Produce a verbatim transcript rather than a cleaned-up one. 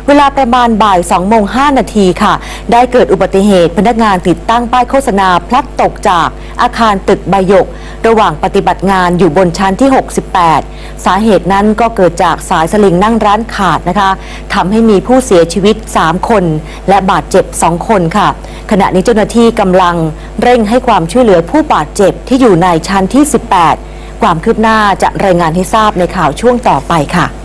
เวลาประมาณบ่ายสองโมงห้านาทีค่ะได้เกิดอุบัติเหตุพนักงานติดตั้งป้ายโฆษณาพลัดตกจากอาคารตึกใบหยกระหว่างปฏิบัติงานอยู่บนชั้นที่หกสิบแปดสาเหตุนั้นก็เกิดจากสายสลิงนั่งร้านขาดนะคะทำให้มีผู้เสียชีวิตสามคนและบาดเจ็บสองคนค่ะขณะนี้เจ้าหน้าที่กำลังเร่งให้ความช่วยเหลือผู้บาดเจ็บที่อยู่ในชั้นที่สิบแปดความคืบหน้าจะรายงานให้ทราบในข่าวช่วงต่อไปค่ะ